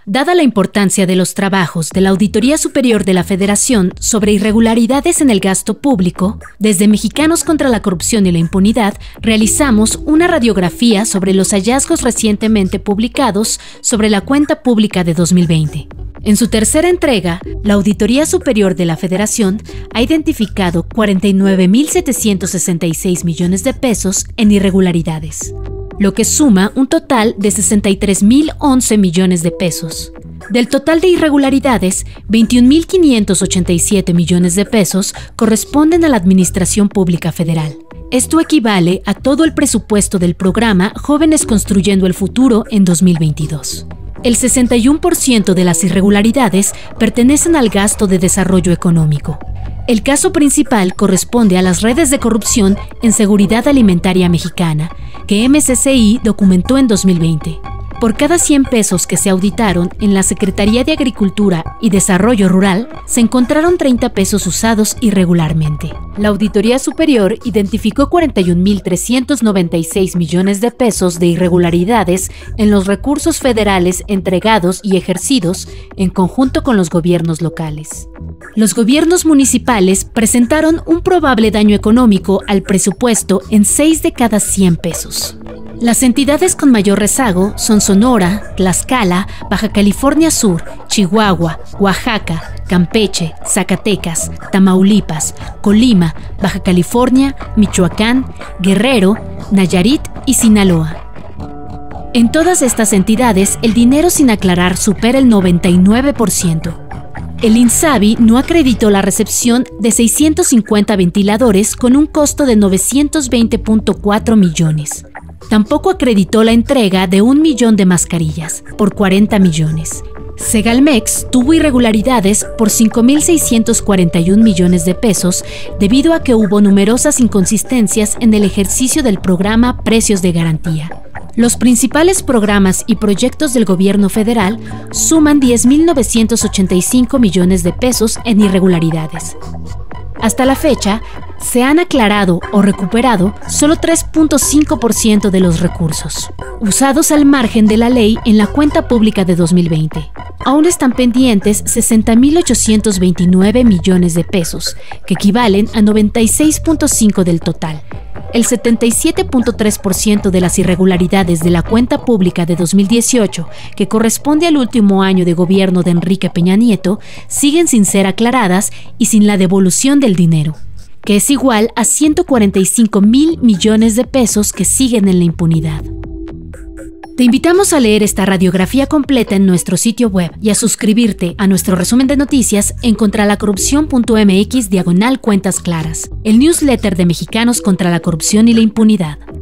Dada la importancia de los trabajos de la Auditoría Superior de la Federación sobre irregularidades en el gasto público, desde Mexicanos contra la Corrupción y la Impunidad realizamos una radiografía sobre los hallazgos recientemente publicados sobre la cuenta pública de 2020. En su tercera entrega, la Auditoría Superior de la Federación ha identificado 49.766 millones de pesos en irregularidades, lo que suma un total de 63.011 millones de pesos. Del total de irregularidades, 21.587 millones de pesos corresponden a la Administración Pública Federal. Esto equivale a todo el presupuesto del programa Jóvenes Construyendo el Futuro en 2022. El 61% de las irregularidades pertenecen al gasto de desarrollo económico. El caso principal corresponde a las redes de corrupción en seguridad alimentaria mexicana, que MCCI documentó en 2020. Por cada 100 pesos que se auditaron en la Secretaría de Agricultura y Desarrollo Rural, se encontraron 30 pesos usados irregularmente. La Auditoría Superior identificó 41.396 millones de pesos de irregularidades en los recursos federales entregados y ejercidos en conjunto con los gobiernos locales. Los gobiernos municipales presentaron un probable daño económico al presupuesto en 6 de cada 100 pesos. Las entidades con mayor rezago son Sonora, Tlaxcala, Baja California Sur, Chihuahua, Oaxaca, Campeche, Zacatecas, Tamaulipas, Colima, Baja California, Michoacán, Guerrero, Nayarit y Sinaloa. En todas estas entidades, el dinero sin aclarar supera el 99%. El INSABI no acreditó la recepción de 650 ventiladores con un costo de 920.4 millones. Tampoco acreditó la entrega de 1 millón de mascarillas, por 40 millones. Segalmex tuvo irregularidades por 5.641 millones de pesos debido a que hubo numerosas inconsistencias en el ejercicio del programa Precios de Garantía. Los principales programas y proyectos del gobierno federal suman 10.985 millones de pesos en irregularidades. Hasta la fecha, se han aclarado o recuperado solo 3.5% de los recursos, usados al margen de la ley en la cuenta pública de 2020. Aún están pendientes 60.829 millones de pesos, que equivalen a 96.5% del total. El 77.3% de las irregularidades de la cuenta pública de 2018, que corresponde al último año de gobierno de Enrique Peña Nieto, siguen sin ser aclaradas y sin la devolución del dinero, que es igual a 145.000 millones de pesos que siguen en la impunidad. Te invitamos a leer esta radiografía completa en nuestro sitio web y a suscribirte a nuestro resumen de noticias en contralacorrupción.mx/cuentas claras, el newsletter de Mexicanos contra la Corrupción y la Impunidad.